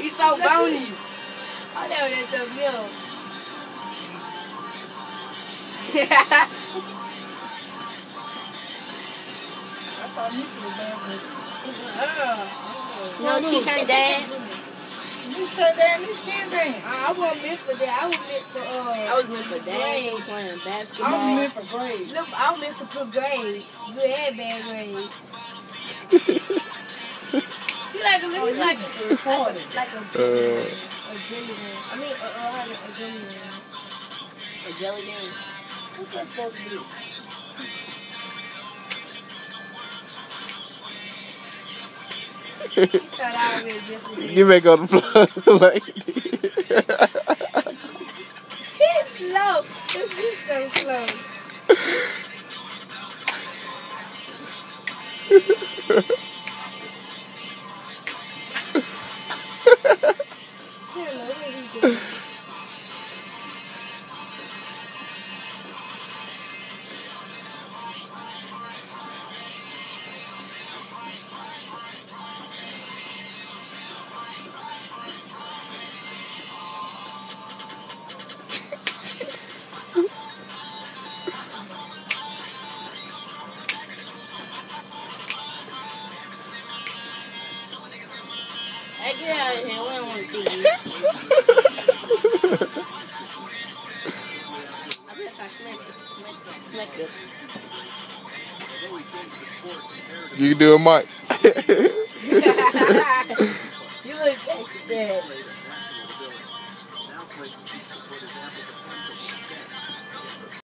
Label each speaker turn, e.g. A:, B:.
A: so bony.
B: Oh, that was the milk. No, she can't dance.
C: Miss can't dance, Miss can't dance.
B: I wasn't meant for that. I was meant for
A: I was meant for dancing, playing basketball.
C: I was meant for grades.
B: Look, I was meant for good grades. Good and bad grades. You like a little like a jelly man. I mean, a jelly man.
A: A jelly bean.
B: What's that supposed to be?
D: You may go to floor like
B: He's slow. He's so slow.
A: Hey, get out of here. We don't want to see you. I bet if I smack it.
D: you can do it, Mike.
B: You look sad.